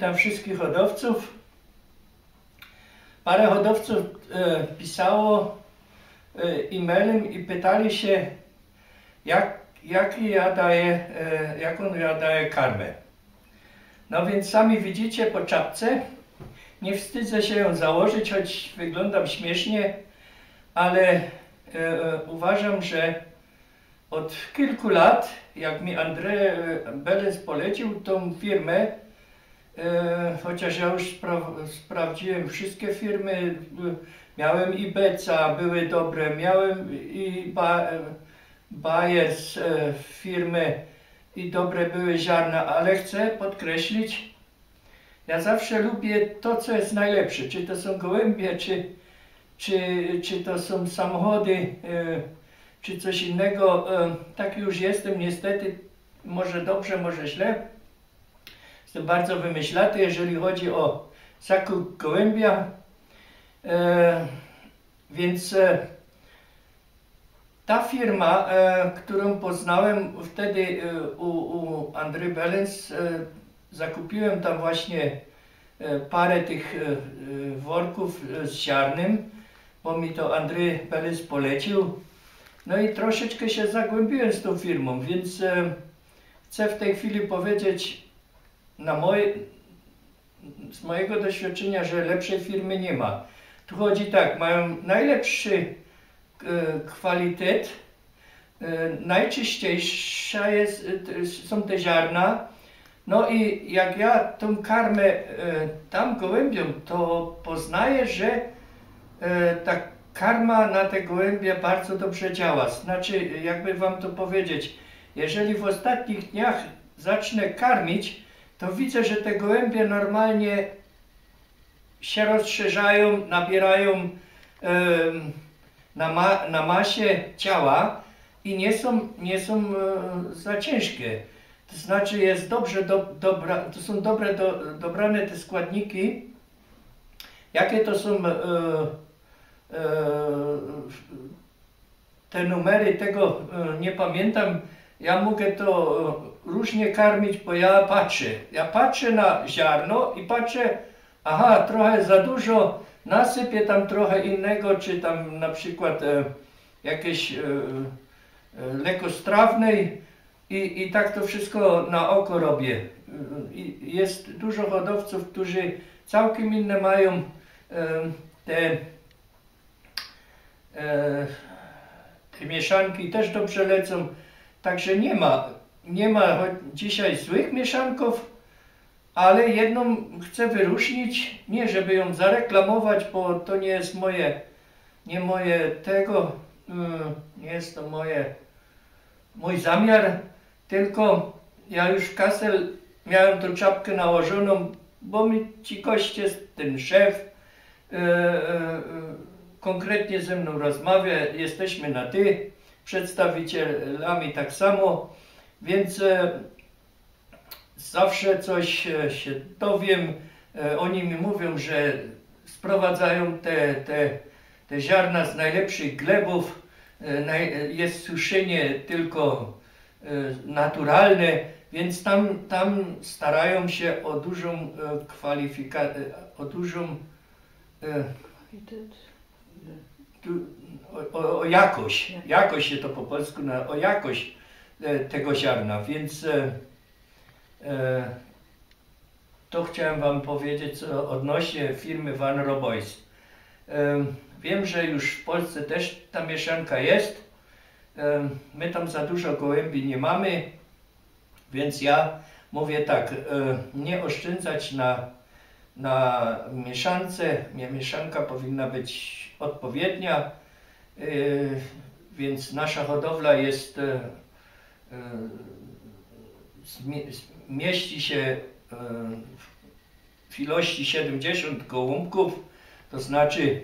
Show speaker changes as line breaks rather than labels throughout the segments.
witam wszystkich hodowców. Parę hodowców pisało e-mailem i pytali się, jaką ja daję karmę. No więc sami widzicie po czapce. Nie wstydzę się ją założyć, choć wyglądam śmiesznie, ale uważam, że od kilku lat, jak mi André Belens polecił tą firmę, chociaż ja już sprawdziłem wszystkie firmy, miałem i Beca, były dobre, miałem i Bayers firmy i dobre były ziarna, ale chcę podkreślić, ja zawsze lubię to, co jest najlepsze, czy to są gołębie, czy to są samochody, czy coś innego. Tak już jestem niestety, może dobrze, może źle. Jestem bardzo wymyślaty, jeżeli chodzi o zakup gołębia, więc ta firma, którą poznałem wtedy u André Belens, zakupiłem tam właśnie parę tych worków z ziarnem, bo mi to André Belens polecił. No i troszeczkę się zagłębiłem z tą firmą, więc chcę w tej chwili powiedzieć z mojego doświadczenia, że lepszej firmy nie ma. Tu chodzi tak, mają najlepszy kwalitet, najczyściejsza są te ziarna. No i jak ja tą karmę dam gołębiom, to poznaję, że ta karma na te gołębie bardzo dobrze działa. Znaczy, jakby wam to powiedzieć, jeżeli w ostatnich dniach zacznę karmić, to widzę, że te gołębie normalnie się rozszerzają, nabierają na masie ciała i nie są za ciężkie. To znaczy jest dobrze, to są dobre dobrane te składniki. Jakie to są te numery, tego nie pamiętam. Ja mogę to różnie karmić, bo ja patrzę na ziarno i patrzę, aha, trochę za dużo, nasypię tam trochę innego, czy tam na przykład jakieś lekostrawnej i tak to wszystko na oko robię. Jest dużo hodowców, którzy całkiem inne mają te mieszanki, też dobrze lecą. Także nie ma dzisiaj złych mieszanków, ale jedną chcę wyróżnić, nie żeby ją zareklamować, bo to nie jest nie jest to mój zamiar, tylko ja już w Kassel miałem tą czapkę nałożoną, bo mi ci goście, ten szef konkretnie ze mną rozmawia, jesteśmy na ty, przedstawicielami tak samo, więc zawsze coś się dowiem. Oni mi mówią, że sprowadzają te ziarna z najlepszych glebów, jest suszenie tylko naturalne, więc tam starają się o dużą o jakość. Jakość się to po polsku o jakość tego ziarna, więc to chciałem wam powiedzieć odnośnie firmy Van Robois. Wiem, że już w Polsce też ta mieszanka jest. My tam za dużo gołębi nie mamy, więc ja mówię tak, nie oszczędzać na mieszance. Mieszanka powinna być odpowiednia, więc nasza hodowla mieści się w ilości 70 gołąbków, to znaczy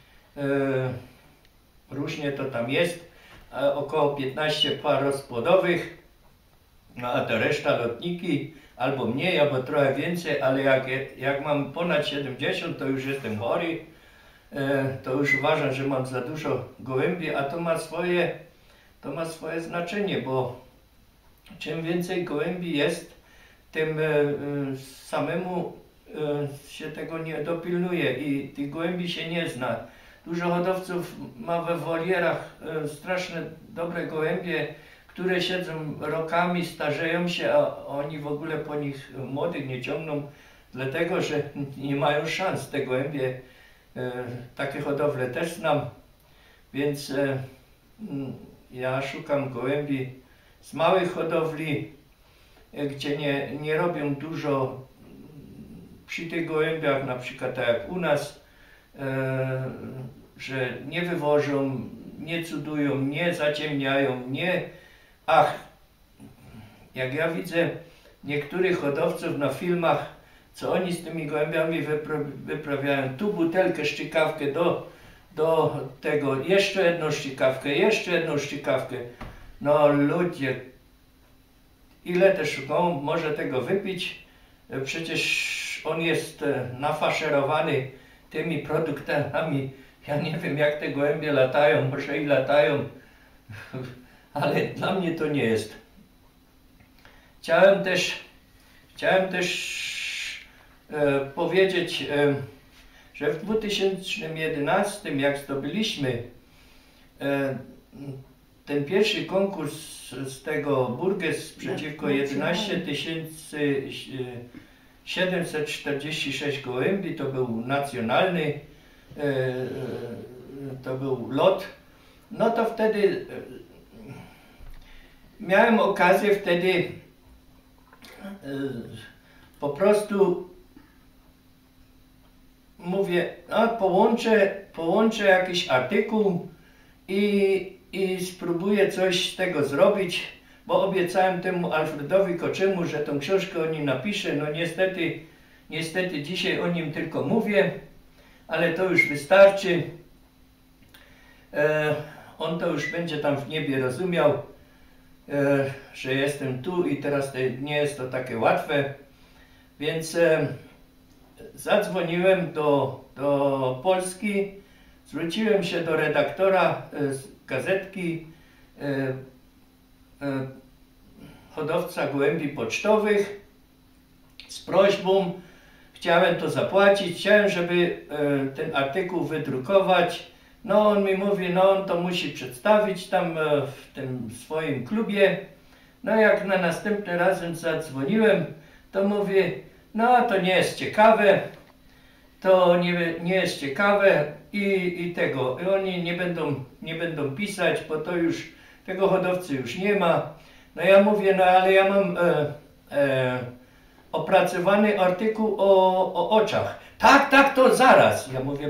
różnie to tam jest, około 15 par rozpłodowych, no a to reszta lotniki, albo mniej, albo trochę więcej, ale jak mam ponad 70, to już jestem chory, to już uważam, że mam za dużo gołębi, a to ma swoje znaczenie, bo czym więcej gołębi jest, tym samemu się tego nie dopilnuje i tych gołębi się nie zna. Dużo hodowców ma we wolierach straszne dobre gołębie, które siedzą rokami, starzeją się, a oni w ogóle po nich młodych nie ciągną, dlatego że nie mają szans. Te gołębie, takie hodowle też znam, więc ja szukam gołębi z małych hodowli, gdzie nie robią dużo przy tych gołębiach, na przykład tak jak u nas, że nie wywożą, nie cudują, nie zaciemniają, nie... Ach, jak ja widzę niektórych hodowców na filmach, co oni z tymi gołębiami wyprawiają, tu butelkę, szczykawkę do tego, jeszcze jedną szczykawkę. No ludzie, ile też gołąb może tego wypić? Przecież on jest nafaszerowany tymi produktami. Ja nie wiem, jak te gołębie latają, może i latają, ale dla mnie to nie jest. Chciałem też powiedzieć, że w 2011, jak zdobyliśmy ten pierwszy konkurs z tego Burges przeciwko 11 746 gołębi, to był nacjonalny, to był lot, no to wtedy miałem okazję po prostu mówię, a połączę jakiś artykuł i spróbuję coś z tego zrobić, bo obiecałem temu Alfredowi Koczemu, że tą książkę o nim napiszę. No niestety dzisiaj o nim tylko mówię, ale to już wystarczy. On to już będzie tam w niebie rozumiał, że jestem tu i teraz nie jest to takie łatwe. Więc zadzwoniłem do Polski, zwróciłem się do redaktora z gazetki hodowca gołębi pocztowych z prośbą, chciałem to zapłacić, chciałem, żeby ten artykuł wydrukować. No on mi mówi, no on to musi przedstawić tam w tym swoim klubie. No jak na następny razem zadzwoniłem, to mówię, no to nie jest ciekawe, to nie jest ciekawe i oni nie będą pisać, bo to już, tego hodowcy już nie ma. No ja mówię, no ale ja mam opracowany artykuł o oczach. Tak, to zaraz. Ja mówię,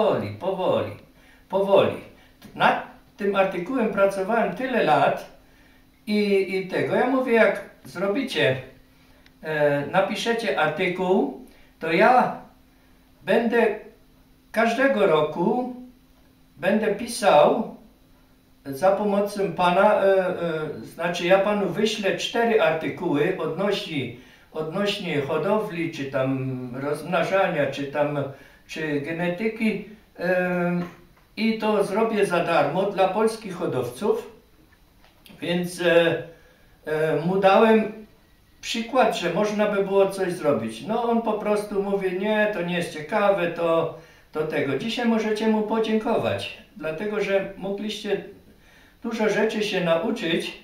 powoli. Nad tym artykułem pracowałem tyle lat i tego. Ja mówię, jak zrobicie, napiszecie artykuł, to ja będę każdego roku pisał za pomocą pana, znaczy ja panu wyślę 4 artykuły odnośnie hodowli, czy tam rozmnażania, czy genetyki i to zrobię za darmo dla polskich hodowców, więc mu dałem przykład, że można by było coś zrobić. No on po prostu mówi, nie, to nie jest ciekawe, to tego. Dzisiaj możecie mu podziękować, dlatego że mogliście dużo rzeczy się nauczyć.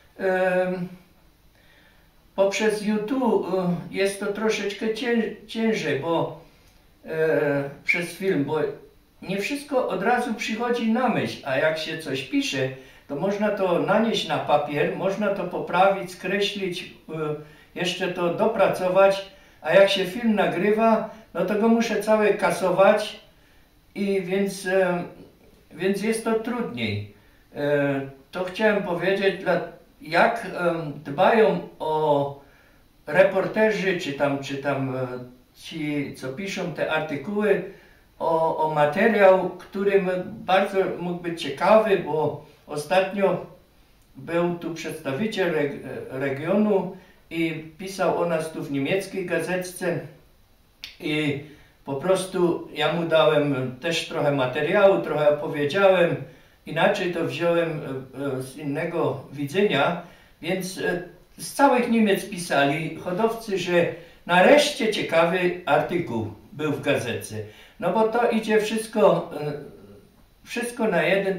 Poprzez YouTube jest to troszeczkę ciężej, bo przez film, bo nie wszystko od razu przychodzi na myśl, a jak się coś pisze, to można to nanieść na papier, można to poprawić, skreślić, jeszcze to dopracować, a jak się film nagrywa, no to go muszę cały kasować i więc jest to trudniej. To chciałem powiedzieć, jak dbają o reporterzy, czy tam ci, co piszą te artykuły, o materiał, który bardzo mógł być ciekawy, bo ostatnio był tu przedstawiciel regionu i pisał o nas tu w niemieckiej gazetce i po prostu ja mu dałem też trochę materiału, trochę opowiedziałem, inaczej to wziąłem z innego widzenia, więc z całych Niemiec pisali hodowcy, że Nareszcie ciekawy artykuł był w gazetce. No bo to idzie wszystko na jeden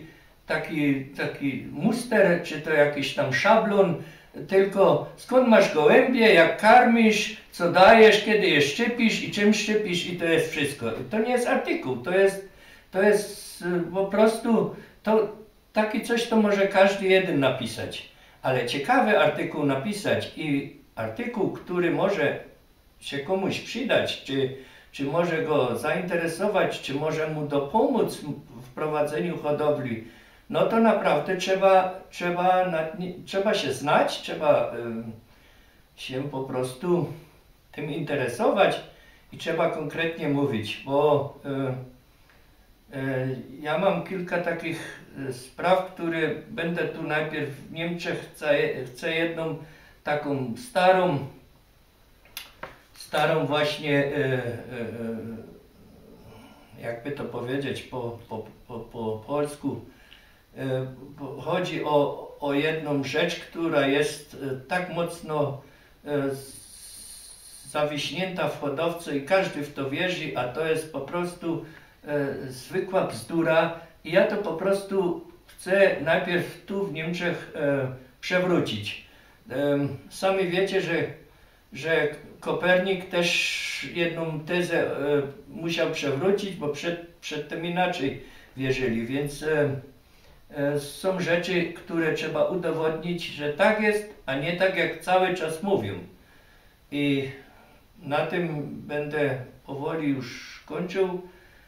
taki muster, czy to jakiś tam szablon, tylko skąd masz gołębie, jak karmisz, co dajesz, kiedy je szczypisz i czym szczypisz i to jest wszystko. To nie jest artykuł, to jest po prostu, taki coś to może każdy jeden napisać. Ale ciekawy artykuł napisać i artykuł, który może się komuś przydać, czy może go zainteresować, czy może mu dopomóc w prowadzeniu hodowli, no to naprawdę trzeba się znać, trzeba się po prostu tym interesować i trzeba konkretnie mówić, bo ja mam kilka takich spraw, które będę tu najpierw w Niemczech, chcę jedną taką starą właśnie, jakby to powiedzieć po polsku, chodzi o jedną rzecz, która jest tak mocno zawiśnięta w hodowce i każdy w to wierzy, a to jest po prostu zwykła bzdura i ja to po prostu chcę najpierw tu w Niemczech przewrócić. Sami wiecie, że Kopernik też jedną tezę musiał przewrócić, bo przedtem inaczej wierzyli, więc są rzeczy, które trzeba udowodnić, że tak jest, a nie tak jak cały czas mówią. I na tym będę powoli już kończył.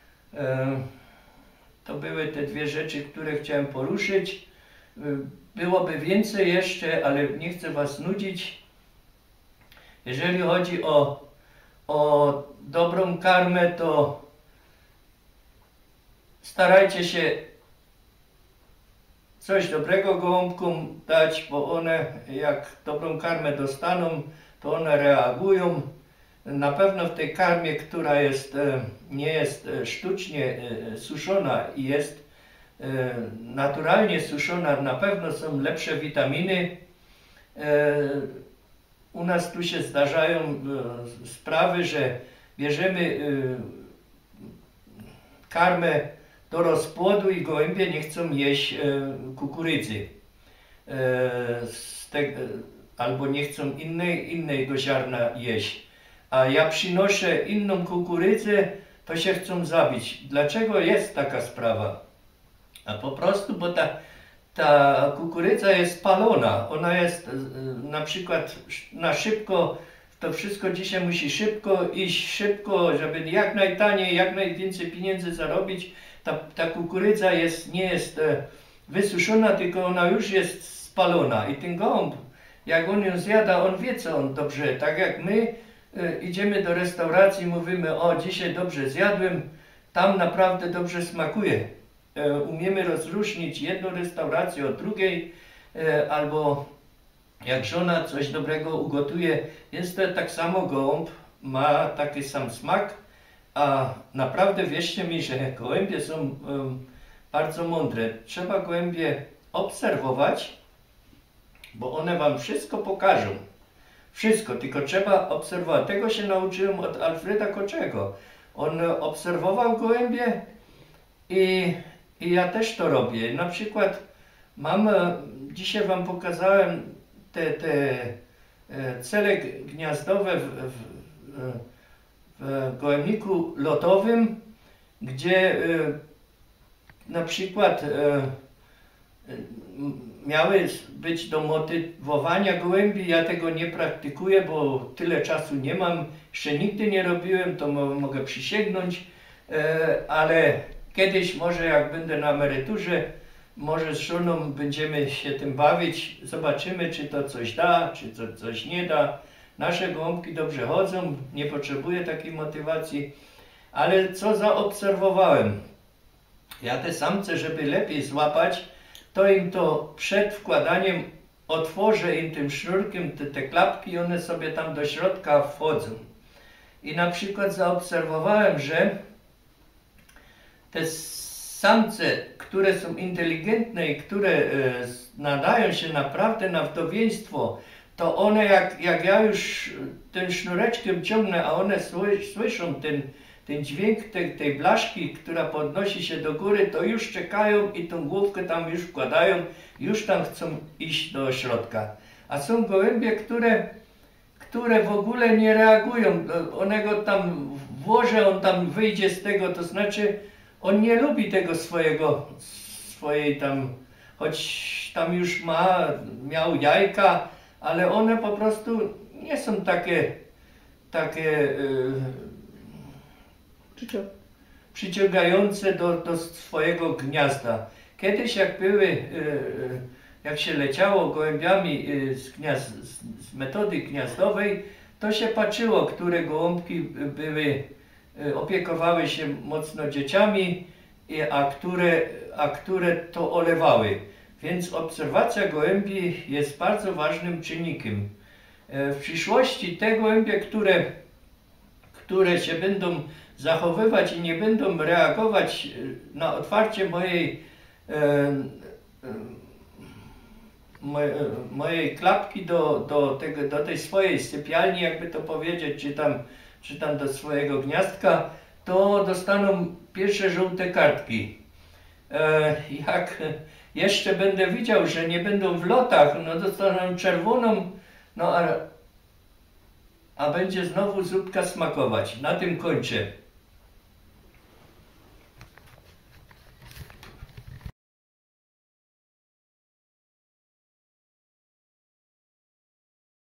To były te dwie rzeczy, które chciałem poruszyć. Byłoby więcej jeszcze, ale nie chcę was nudzić. Jeżeli chodzi o dobrą karmę, to starajcie się coś dobrego gołąbkom dać, bo one jak dobrą karmę dostaną, to one reagują. Na pewno w tej karmie, która nie jest sztucznie suszona i jest naturalnie suszona, na pewno są lepsze witaminy. U nas tu się zdarzają sprawy, że bierzemy karmę do rozpłodu i gołębie nie chcą jeść kukurydzy. Albo nie chcą innego ziarna jeść. A ja przynoszę inną kukurydzę, to się chcą zabić. Dlaczego jest taka sprawa? A po prostu, bo ta kukurydza jest palona. Ona jest na przykład na szybko, to wszystko dzisiaj musi szybko iść, żeby jak najtaniej, jak najwięcej pieniędzy zarobić. Ta kukurydza nie jest wysuszona, tylko ona już jest spalona. I ten gołąb, jak on ją zjada, on wie, co on dobrze. Tak jak my idziemy do restauracji, mówimy, o dzisiaj dobrze zjadłem, tam naprawdę dobrze smakuje. Umiemy rozróżnić jedną restaurację od drugiej, albo jak żona coś dobrego ugotuje, więc to tak samo gołąb ma taki sam smak, a naprawdę wierzcie mi, że gołębie są bardzo mądre. Trzeba gołębie obserwować, bo one wam wszystko pokażą. Wszystko, tylko trzeba obserwować. Tego się nauczyłem od Alfreda Koczego. On obserwował gołębie i ja też to robię. Na przykład dzisiaj wam pokazałem te cele gniazdowe w gołębniku lotowym, gdzie na przykład miały być do motywowania gołębi. Ja tego nie praktykuję, bo tyle czasu nie mam, jeszcze nigdy nie robiłem, to mogę przysięgnąć, ale kiedyś może jak będę na emeryturze, może z żoną będziemy się tym bawić, zobaczymy, czy to coś da, czy to coś nie da. Nasze gołąbki dobrze chodzą, nie potrzebuję takiej motywacji, ale co zaobserwowałem? Ja te samce, żeby lepiej złapać, to im to przed wkładaniem otworzę im tym sznurkiem te klapki i one sobie tam do środka wchodzą. I na przykład zaobserwowałem, że te samce, które są inteligentne i które nadają się naprawdę na wdowieństwo, to one jak ja już tym sznureczkiem ciągnę, a one słyszą ten dźwięk tej blaszki, która podnosi się do góry, to już czekają i tą główkę tam już wkładają, już tam chcą iść do środka. A są gołębie, które w ogóle nie reagują. One go tam włożę, on tam wyjdzie z tego, to znaczy on nie lubi tego swojej tam, choć tam już miał jajka, ale one po prostu nie są takie przyciągające do swojego gniazda. Kiedyś jak się leciało gołębiami z metody gniazdowej, to się patrzyło, które gołąbki opiekowały się mocno dzieciami, a które to olewały. Więc obserwacja gołębi jest bardzo ważnym czynnikiem. W przyszłości te gołębie, które się będą zachowywać i nie będą reagować na otwarcie mojej klapki do tej swojej sypialni, jakby to powiedzieć, czy tam do swojego gniazdka, to dostaną pierwsze żółte kartki. Jak jeszcze będę widział, że nie będą w lotach, no dostaną czerwoną, no a będzie znowu zupka smakować. Na tym kończę.